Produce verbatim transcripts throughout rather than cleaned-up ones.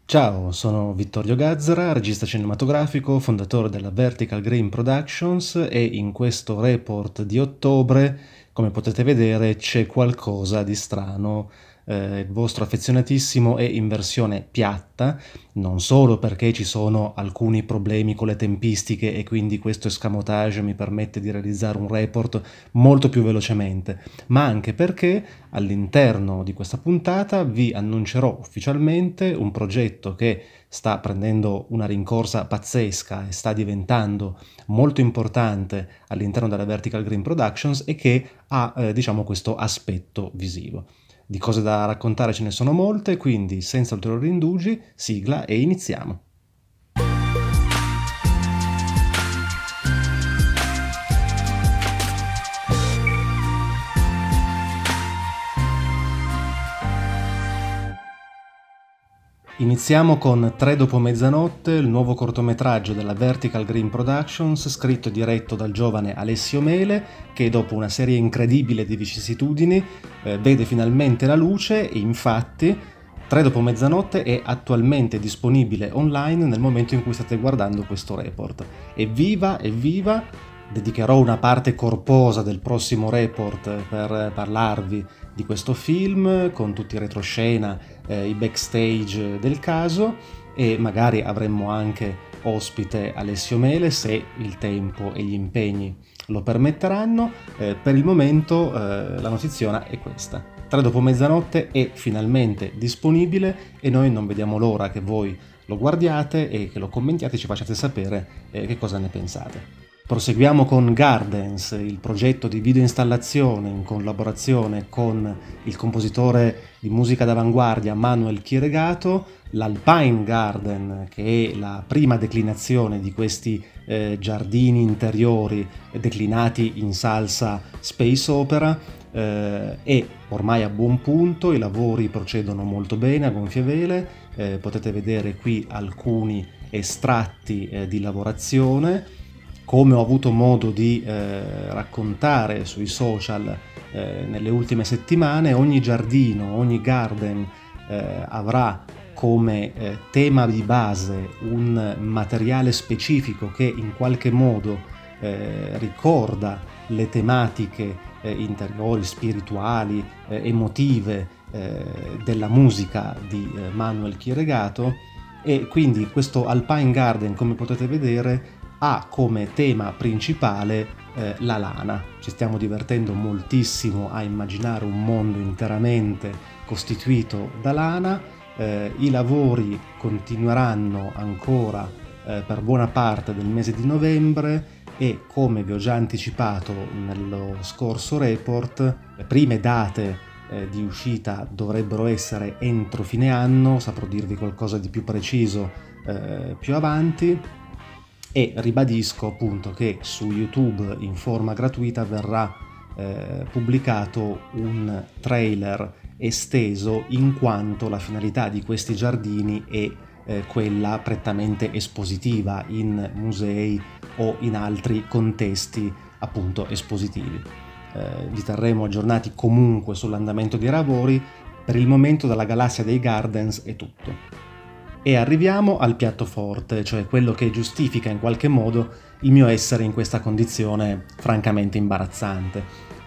Ciao, sono Vittorio Gazzara, regista cinematografico, fondatore della Vertical Green Productions e in questo report di ottobre, come potete vedere, c'è qualcosa di strano. Eh, il vostro affezionatissimo è in versione piatta, non solo perché ci sono alcuni problemi con le tempistiche e quindi questo escamotage mi permette di realizzare un report molto più velocemente, ma anche perché all'interno di questa puntata vi annuncerò ufficialmente un progetto che sta prendendo una rincorsa pazzesca e sta diventando molto importante all'interno della Vertical Green Productions e che ha, eh, diciamo, questo aspetto visivo. Di cose da raccontare ce ne sono molte, quindi senza ulteriori indugi, sigla e iniziamo. Iniziamo con Tre dopo mezzanotte, il nuovo cortometraggio della Vertical Green Productions, scritto e diretto dal giovane Alessio Mele, che dopo una serie incredibile di vicissitudini eh, vede finalmente la luce e infatti Tre dopo mezzanotte è attualmente disponibile online nel momento in cui state guardando questo report. Evviva, evviva! Dedicherò una parte corposa del prossimo report per parlarvi di questo film, con tutti i retroscena, eh, i backstage del caso, e magari avremmo anche ospite Alessio Mele se il tempo e gli impegni lo permetteranno. Eh, per il momento eh, la notiziona è questa. Tre dopo mezzanotte è finalmente disponibile e noi non vediamo l'ora che voi lo guardiate e che lo commentiate e ci facciate sapere eh, che cosa ne pensate. Proseguiamo con Gardens, il progetto di videoinstallazione in collaborazione con il compositore di musica d'avanguardia Manuel Chieregato, l'Alpine Garden, che è la prima declinazione di questi eh, giardini interiori declinati in salsa space opera, eh, è ormai a buon punto, i lavori procedono molto bene a gonfie vele, eh, potete vedere qui alcuni estratti eh, di lavorazione. Come ho avuto modo di eh, raccontare sui social eh, nelle ultime settimane, ogni giardino, ogni garden eh, avrà come eh, tema di base un materiale specifico che in qualche modo eh, ricorda le tematiche eh, interiori, spirituali, eh, emotive eh, della musica di eh, Manuel Chieregato, e quindi questo Alpine Garden, come potete vedere, ha come tema principale eh, la lana. Ci stiamo divertendo moltissimo a immaginare un mondo interamente costituito da lana. Eh, i lavori continueranno ancora eh, per buona parte del mese di novembre e, come vi ho già anticipato nello scorso report, le prime date eh, di uscita dovrebbero essere entro fine anno. Saprò dirvi qualcosa di più preciso eh, più avanti. E ribadisco appunto che su YouTube in forma gratuita verrà eh, pubblicato un trailer esteso, in quanto la finalità di questi giardini è eh, quella prettamente espositiva in musei o in altri contesti appunto espositivi. Eh, vi terremo aggiornati comunque sull'andamento dei lavori. Per il momento dalla galassia dei Gardens è tutto. E arriviamo al piatto forte, cioè quello che giustifica in qualche modo il mio essere in questa condizione francamente imbarazzante.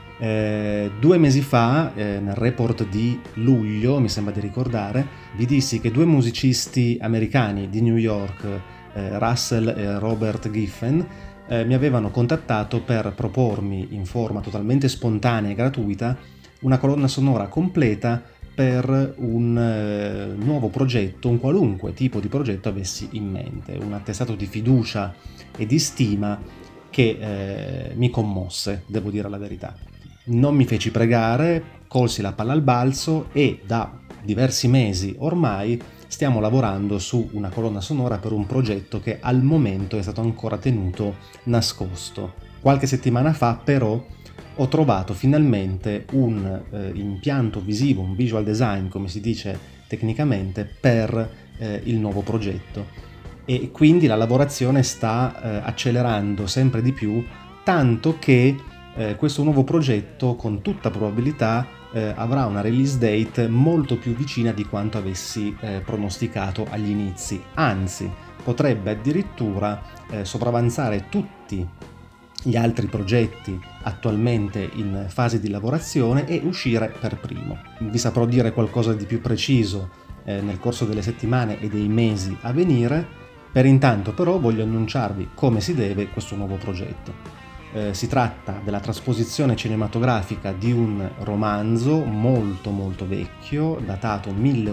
Eh, due mesi fa, eh, nel report di luglio, mi sembra di ricordare, vi dissi che due musicisti americani di New York, eh, Russell e Robert Giffen, eh, mi avevano contattato per propormi in forma totalmente spontanea e gratuita una colonna sonora completa per un eh, nuovo progetto, un qualunque tipo di progetto avessi in mente, un attestato di fiducia e di stima che eh, mi commosse, devo dire la verità. Non mi feci pregare, colsi la palla al balzo e da diversi mesi ormai stiamo lavorando su una colonna sonora per un progetto che al momento è stato ancora tenuto nascosto. Qualche settimana fa però ho trovato finalmente un eh, impianto visivo, un visual design, come si dice tecnicamente, per eh, il nuovo progetto. E quindi la lavorazione sta eh, accelerando sempre di più, tanto che eh, questo nuovo progetto con tutta probabilità eh, avrà una release date molto più vicina di quanto avessi eh, pronosticato agli inizi, anzi potrebbe addirittura eh, sopravanzare tutti gli altri progetti attualmente in fase di lavorazione e uscire per primo. Vi saprò dire qualcosa di più preciso eh, nel corso delle settimane e dei mesi a venire. Per intanto però voglio annunciarvi come si deve questo nuovo progetto. Eh, si tratta della trasposizione cinematografica di un romanzo molto molto vecchio, datato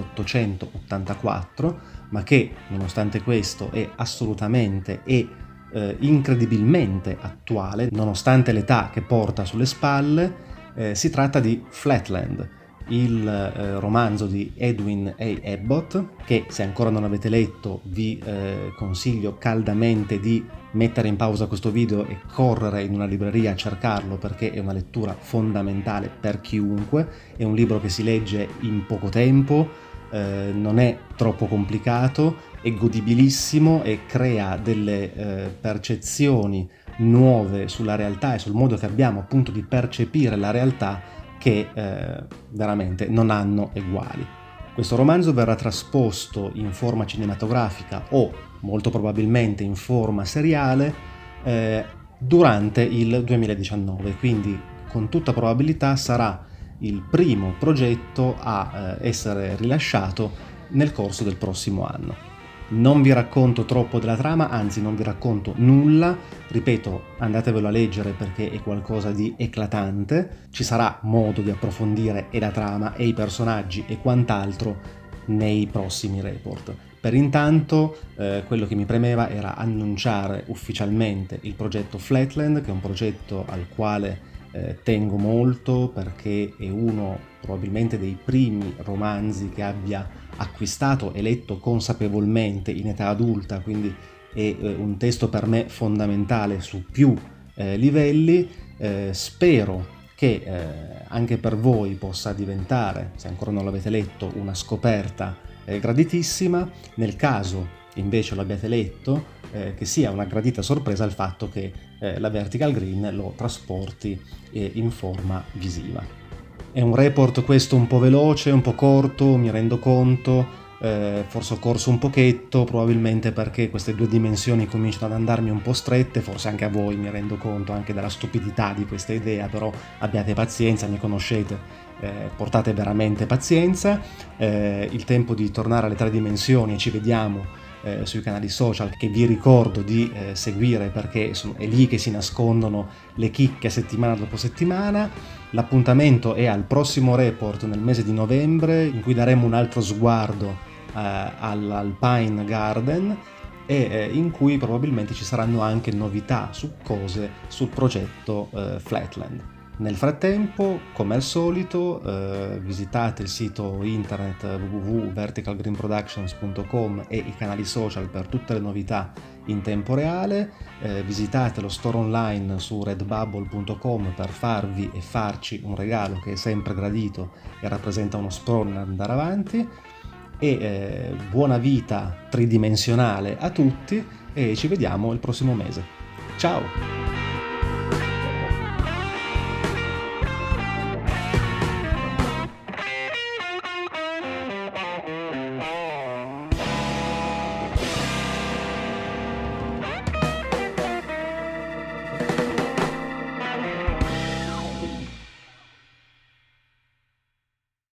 milleottocentottantaquattro, ma che nonostante questo è assolutamente e eh, incredibilmente attuale, nonostante l'età che porta sulle spalle. Eh, si tratta di Flatland, il eh, romanzo di Edwin A. Abbott, che se ancora non avete letto vi eh, consiglio caldamente di mettere in pausa questo video e correre in una libreria a cercarlo, perché è una lettura fondamentale per chiunque. È un libro che si legge in poco tempo, eh, non è troppo complicato, è godibilissimo e crea delle eh, percezioni nuove sulla realtà e sul modo che abbiamo appunto di percepire la realtà, che eh, veramente non hanno eguali. Questo romanzo verrà trasposto in forma cinematografica o molto probabilmente in forma seriale eh, durante il duemiladiciannove, quindi con tutta probabilità sarà il primo progetto a eh, essere rilasciato nel corso del prossimo anno. Non vi racconto troppo della trama, anzi non vi racconto nulla, ripeto, andatevelo a leggere perché è qualcosa di eclatante. Ci sarà modo di approfondire e la trama e i personaggi e quant'altro nei prossimi report. Per intanto eh, quello che mi premeva era annunciare ufficialmente il progetto Flatland, che è un progetto al quale eh, tengo molto, perché è uno probabilmente dei primi romanzi che abbia acquistato e letto consapevolmente in età adulta, quindi è eh, un testo per me fondamentale su più eh, livelli. Eh, spero che eh, anche per voi possa diventare, se ancora non l'avete letto, una scoperta eh, graditissima. Nel caso invece l'abbiate letto, eh, che sia una gradita sorpresa il fatto che eh, la Vertical Green lo trasporti eh, in forma visiva. È un report questo un po' veloce, un po' corto, mi rendo conto, eh, forse ho corso un pochetto, probabilmente perché queste due dimensioni cominciano ad andarmi un po' strette, forse anche a voi, mi rendo conto anche della stupidità di questa idea, però abbiate pazienza, mi conoscete, eh, portate veramente pazienza. Eh, il tempo di tornare alle tre dimensioni e ci vediamo Eh, sui canali social, che vi ricordo di eh, seguire, perché sono, è lì che si nascondono le chicche settimana dopo settimana. L'appuntamento è al prossimo report nel mese di novembre, in cui daremo un altro sguardo eh, all'Alpine Garden e eh, in cui probabilmente ci saranno anche novità su cose sul progetto eh, Flatland. Nel frattempo, come al solito, eh, visitate il sito internet w w w punto vertical green productions punto com e i canali social per tutte le novità in tempo reale. Eh, visitate lo store online su redbubble punto com per farvi e farci un regalo che è sempre gradito e rappresenta uno sprone ad andare avanti. E eh, buona vita tridimensionale a tutti e ci vediamo il prossimo mese. Ciao!